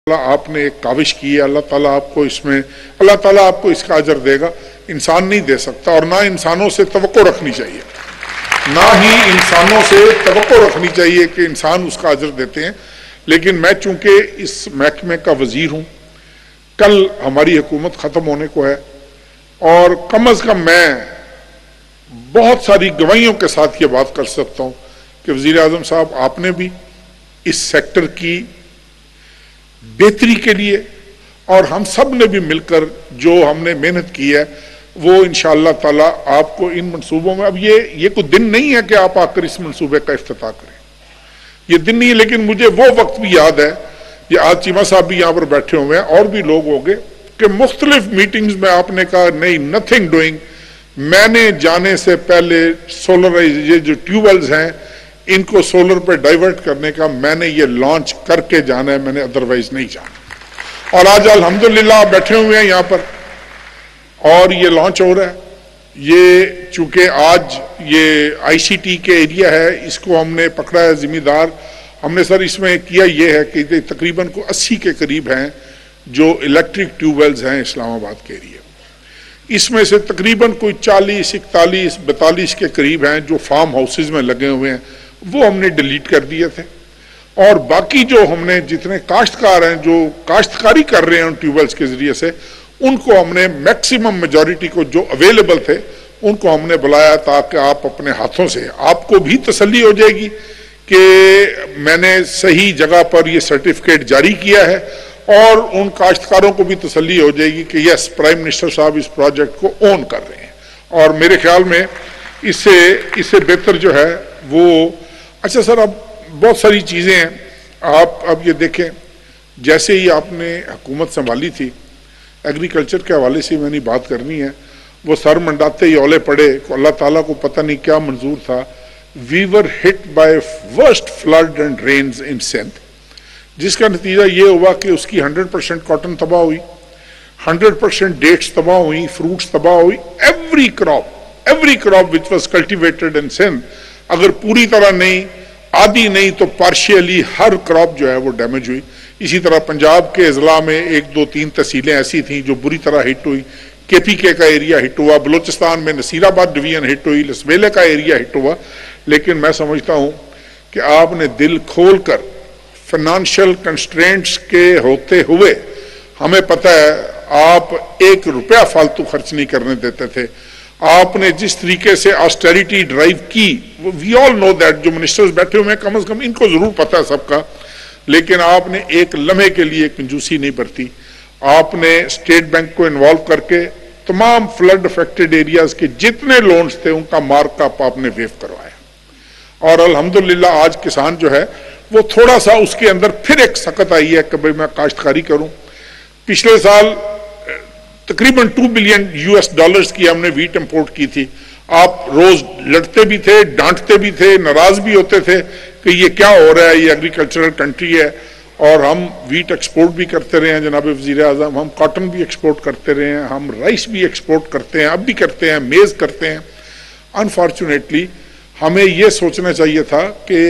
आपने एक काविश की है, अल्लाह ताला आपको इसमें अल्लाह ताला आपको इसका अजर देगा। इंसान नहीं दे सकता और ना इंसानों से तवक्को रखनी चाहिए, ना ही इंसानों से तवक्को रखनी चाहिए कि इंसान उसका अजर देते हैं। लेकिन मैं चूंकि इस महकमे का वजीर हूं, कल हमारी हुकूमत खत्म होने को है और कम अज कम मैं बहुत सारी गवाहियों के साथ ये बात कर सकता हूं कि वजीर आजम साहब आपने भी इस सेक्टर की बेहतरी के लिए और हम सब ने भी मिलकर जो हमने मेहनत की है वो इंशाअल्लाह ताला आपको इन मंसूबों में, अब ये कोई दिन नहीं है कि आप आकर इस मंसूबे का इफ्तिताह करें, ये दिन नहीं है। लेकिन मुझे वो वक्त भी याद है, ये आज चीमा साहब भी यहां पर बैठे हुए हैं और भी लोग होंगे कि मुख्तलिफ मीटिंग्स में आपने कहा नहीं नथिंग डूइंग। मैंने जाने से पहले सोलराइज ये जो ट्यूबवेल्स हैं इनको सोलर पे डाइवर्ट करने का मैंने ये लॉन्च करके जाना है, मैंने अदरवाइज नहीं जाना। और आज अल्हम्दुलिल्लाह बैठे हुए हैं यहां पर और ये लॉन्च हो रहा है। ये चूंकि आज ये आईसीटी के एरिया है, इसको हमने पकड़ा है जिम्मेदार। हमने सर इसमें किया ये है कि तकरीबन को 80 के करीब हैं जो इलेक्ट्रिक ट्यूबवेल्स हैं इस्लामाबाद के एरिया। इसमें से तकरीबन कोई 40, 41, 42 के करीब हैं जो फार्म हाउसेज में लगे हुए हैं, वो हमने डिलीट कर दिए थे। और बाकी जो हमने जितने काश्तकार हैं जो काश्तकारी कर रहे हैं उन ट्यूबवेल्स के जरिए से, उनको हमने मैक्सिमम मेजॉरिटी को जो अवेलेबल थे उनको हमने बुलाया ताकि आप अपने हाथों से, आपको भी तसल्ली हो जाएगी कि मैंने सही जगह पर ये सर्टिफिकेट जारी किया है और उन काश्तकारों को भी तसल्ली हो जाएगी कि यस प्राइम मिनिस्टर साहब इस प्रोजेक्ट को ओन कर रहे हैं। और मेरे ख्याल में इससे बेहतर जो है वो, अच्छा सर अब बहुत सारी चीजें हैं। आप अब ये देखें, जैसे ही आपने हुकूमत संभाली थी, एग्रीकल्चर के हवाले से मैंने बात करनी है, वो सर मंडाते ही औले पड़े, अल्लाह ताला को पता नहीं क्या मंजूर था। We were hit by worst flood and rains in Sindh, जिसका नतीजा ये हुआ कि उसकी 100% कॉटन तबाह हुई, 100% डेट्स तबाह हुई, फ्रूट्स तबाह हुई। Every crop which was cultivated in Sindh, अगर पूरी तरह नहीं, आधी नहीं तो पार्शियली हर क्रॉप जो है वो डैमेज हुई। इसी तरह पंजाब के अजला में 1, 2, 3 तहसीलें ऐसी थी जो बुरी तरह हिट हुई। केपीके का एरिया हिट हुआ, बलोचिस्तान में नसीराबाद डिवीजन हिट हुई, लसबेले का एरिया हिट हुआ। लेकिन मैं समझता हूं कि आपने दिल खोलकर फाइनेंशियल कंस्ट्रेंट्स के होते हुए, हमें पता है आप 1 रुपया फालतू खर्च नहीं करने देते थे, आपने जिस तरीके से ऑस्टेरिटी ड्राइव की, वी ऑल नो दैट, जो मिनिस्टर्स बैठे हुए हैं कम से कम इनको जरूर पता है सबका, लेकिन आपने एक लम्हे के लिए कंजूसी नहीं बरती। आपने स्टेट बैंक को इन्वॉल्व करके तमाम फ्लड अफेक्टेड एरियाज के जितने लोन्स थे उनका मार्कअप आपने वेव करवाया। और अल्हम्दुलिल्लाह आज किसान जो है वो थोड़ा सा उसके अंदर फिर एक सकत आई है कि भाई मैं काश्तकारी करूं। पिछले साल तकरीबन $2 बिलियन की हमने वीट इंपोर्ट की थी। आप रोज लड़ते भी थे, डांटते भी थे, नाराज भी होते थे कि ये क्या हो रहा है, ये एग्रीकल्चरल कंट्री है। और हम वीट एक्सपोर्ट भी करते रहे हैं जनाब वजीर आजम, हम कॉटन भी एक्सपोर्ट करते रहे हैं, हम राइस भी एक्सपोर्ट करते हैं, अब भी करते हैं, मेज करते हैं। अनफॉर्चुनेटली हमें यह सोचना चाहिए था कि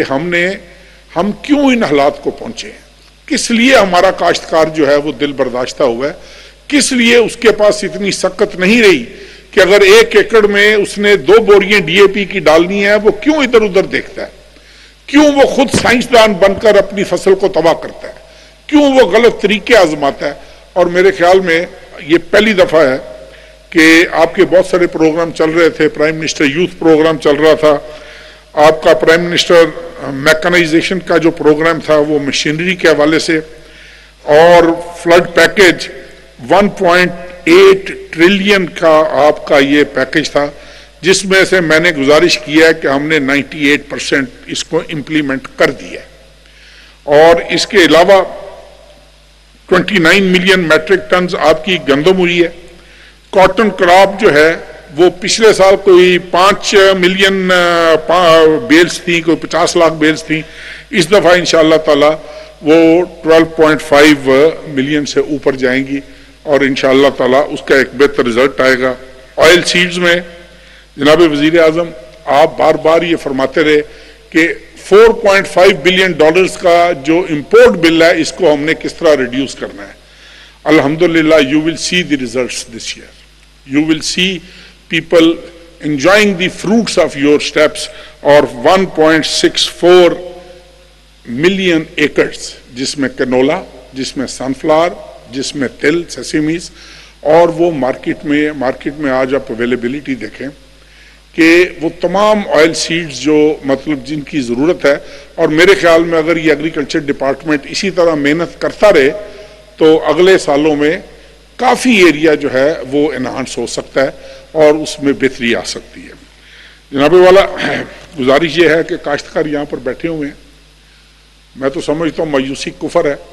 हम क्यों इन हालात को पहुंचे, किस लिए हमारा काश्तकार जो है वो दिल बर्दाश्ता हुआ है, किस लिए उसके पास इतनी सख्त नहीं रही कि अगर 1 एकड़ में उसने 2 बोरियां डीएपी की डालनी है वो क्यों इधर उधर देखता है, क्यों वो खुद साइंसदान बनकर अपनी फसल को तबाह करता है, क्यों वो गलत तरीके आजमाता है। और मेरे ख्याल में ये पहली दफा है कि आपके बहुत सारे प्रोग्राम चल रहे थे, प्राइम मिनिस्टर यूथ प्रोग्राम चल रहा था, आपका प्राइम मिनिस्टर मैकेनाइजेशन का जो प्रोग्राम था वो मशीनरी के हवाले से, और फ्लड पैकेज 1.8 ट्रिलियन का आपका ये पैकेज था, जिसमें से मैंने गुजारिश किया है कि हमने 98% इसको इंप्लीमेंट कर दिया। और इसके अलावा 29 मिलियन मैट्रिक टन आपकी गंदम हुई है। कॉटन क्रॉप जो है वो पिछले साल कोई 5 मिलियन बेल्स थी, कोई 50 लाख बेल्स थी, इस दफा इंशाअल्लाह ताला वो 12.5 मिलियन से ऊपर जाएंगी और इंशाअल्लाह ताला उसका एक बेहतर रिजल्ट आएगा। ऑयल सीड्स में जनाब वजीर आजम आप बार बार ये फरमाते रहे कि $4.5 बिलियन का जो इंपोर्ट बिल है, इसको हमने किस तरह रिड्यूस करना है। अल्हम्दुलिल्लाह, you will see the results this year, you will see people enjoying the fruits of your steps, और 1.64 मिलियन एकर्स, जिसमें कैनोला, जिसमें सनफ्लावर, जिसमें तिल, सेसिमीज, और वो मार्केट में आज आप अवेलेबिलिटी देखें कि वो तमाम ऑयल सीड्स जो मतलब जिनकी ज़रूरत है, और मेरे ख्याल में अगर ये एग्रीकल्चर डिपार्टमेंट इसी तरह मेहनत करता रहे तो अगले सालों में काफ़ी एरिया जो है वो एनहांस हो सकता है और उसमें बेहतरी आ सकती है। जनाबे वाला, गुजारिश ये है कि काश्तकार यहाँ पर बैठे हुए हैं, मैं तो समझता हूँ मायूसी कुफर है,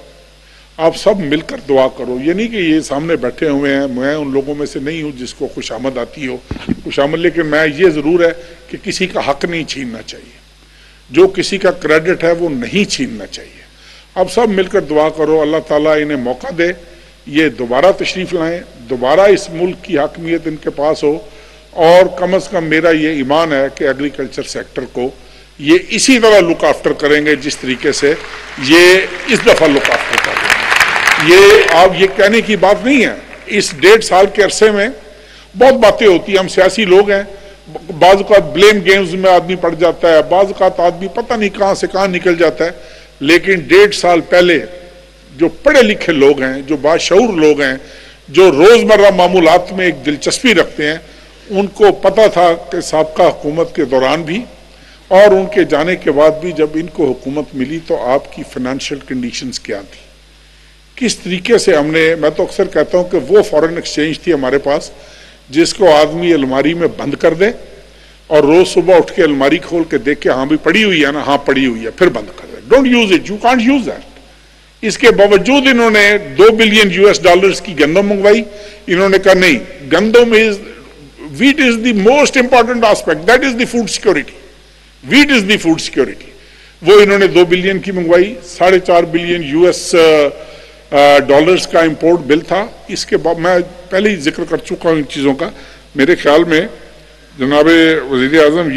आप सब मिलकर दुआ करो। ये नहीं कि ये सामने बैठे हुए हैं, मैं उन लोगों में से नहीं हूँ जिसको खुशामद आती हो, खुशामद, लेकिन मैं ये ज़रूर है कि किसी का हक नहीं छीनना चाहिए, जो किसी का क्रेडिट है वो नहीं छीनना चाहिए। अब सब मिलकर दुआ करो, अल्लाह ताला इन्हें मौका दे, ये दोबारा तशरीफ़ लाएं, दोबारा इस मुल्क की हकमियत इनके पास हो, और कम से कम मेरा ये ईमान है कि एग्रीकल्चर सेक्टर को ये इसी तरह लुक आफ्टर करेंगे जिस तरीके से ये इस दफ़ा लुक आफ्टर कर रहे हैं। ये आप ये कहने की बात नहीं है, इस 1.5 साल के अरसे में बहुत बातें होती हैं, हम सियासी लोग हैं, बाज़ औक़ात ब्लेम गेम्स में आदमी पड़ जाता है, बाज़ औक़ात आदमी पता नहीं कहाँ से कहाँ निकल जाता है, लेकिन 1.5 साल पहले जो पढ़े लिखे लोग हैं, जो बाशऊर लोग हैं, जो रोज़मर्रा मामूलात में एक दिलचस्पी रखते हैं, उनको पता था कि साबका हुकूमत के दौरान भी और उनके जाने के बाद भी जब इनको हुकूमत मिली तो आपकी फाइनेंशियल कंडीशंस क्या थी, किस तरीके से हमने, मैं तो अक्सर कहता हूँ कि वो फॉरेन एक्सचेंज थी हमारे पास जिसको आदमी अलमारी में बंद कर दे और रोज सुबह उठ के अलमारी खोल के देख के, हाँ भी पड़ी हुई है ना, हाँ पड़ी हुई है, फिर बंद कर दे, don't use it, you can't use that. इसके बावजूद इन्होंने $2 बिलियन की गंदम मंगवाई, इन्होंने कहा नहीं, गंदम is, wheat is the most important aspect, that is the food security, wheat is the food security। वो इन्होंने 2 बिलियन की मंगवाई, $4.5 बिलियन का इंपोर्ट बिल था। इसके बाद मैं पहले ही जिक्र कर चुका हूं इन चीजों का। मेरे ख्याल में जनाबे वज़ीर आज़म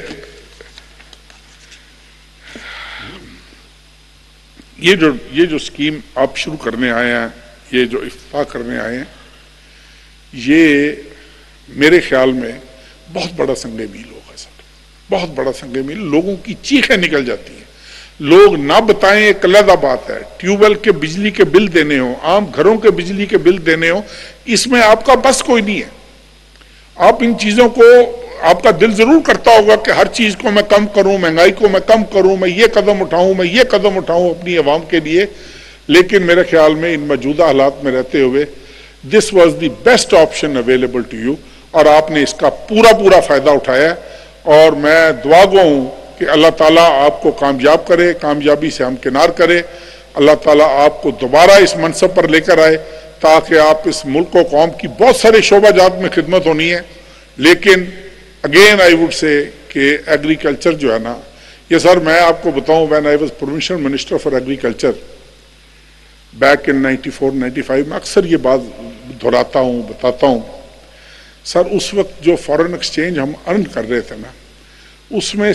ये जो स्कीम आप शुरू करने आए हैं, ये जो इफ्तिताह करने आए हैं, ये मेरे ख्याल में बहुत बड़ा संगे मील होगा सर, बहुत बड़ा संगे मील। लोगों की चीखें निकल जाती हैं, लोग ना बताएं, एक अलग बात है, ट्यूबवेल के बिजली के बिल देने हो, आम घरों के बिजली के बिल देने हो, इसमें आपका बस कोई नहीं है। आप इन चीजों को, आपका दिल जरूर करता होगा कि हर चीज को मैं कम करूं, महंगाई को मैं कम करूं, मैं ये कदम उठाऊं, मैं ये कदम उठाऊं अपनी आवाम के लिए, लेकिन मेरे ख्याल में इन मौजूदा हालात में रहते हुए this was the best option available to you, और आपने इसका पूरा फायदा उठाया। और मैं दुआ गो हूं कि अल्लाह ताला आपको कामयाब करे, कामयाबी से हमकिनार करे, अल्लाह ताला आपको दोबारा इस मनसब पर लेकर आए ताकि आप इस मुल्क और कौम की बहुत सारे शोबाजात में खिदमत होनी है। लेकिन अगेन आई वुड से कि एग्रीकल्चर जो है ना, ये सर मैं आपको बताऊं, when I was provincial minister for agriculture back in 94-95 में अक्सर ये बात दोहराता हूं, बताता हूं सर, उस वक्त जो फॉरेन एक्सचेंज हम अर्न कर रहे थे ना, उसमें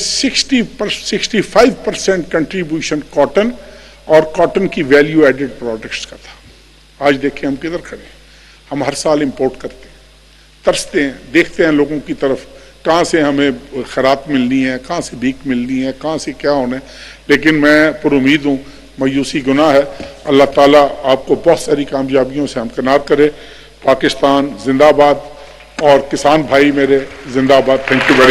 65% कंट्रीब्यूशन कॉटन और कॉटन की वैल्यू एडेड प्रोडक्ट्स का था। आज देखिए हम किधर खड़े हैं, हम हर साल इंपोर्ट करते हैं, तरसते हैं, देखते हैं लोगों की तरफ, कहाँ से हमें खैरात मिलनी है, कहाँ से भीख मिलनी है, कहाँ से क्या होना है। लेकिन मैं पुरुमीद हूँ, मायूसी गुनाह है। अल्लाह ताला आपको बहुत सारी कामयाबियों से हमकिनार करे। पाकिस्तान जिंदाबाद, और किसान भाई मेरे जिंदाबाद। Thank you very